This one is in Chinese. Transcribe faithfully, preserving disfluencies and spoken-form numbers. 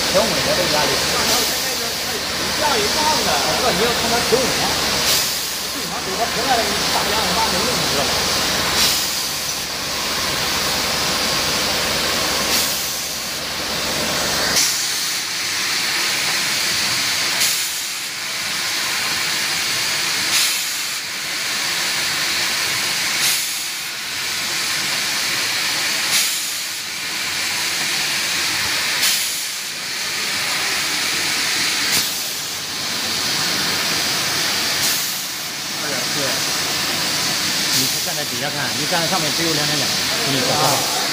挺稳的这个压力。 上条现在是一降一降的， 这个你要看它挺稳。正常走它平来了，你打两米八能用，你知道吗？ 你站在底下看，你站在上面只有两点两，你知道吧？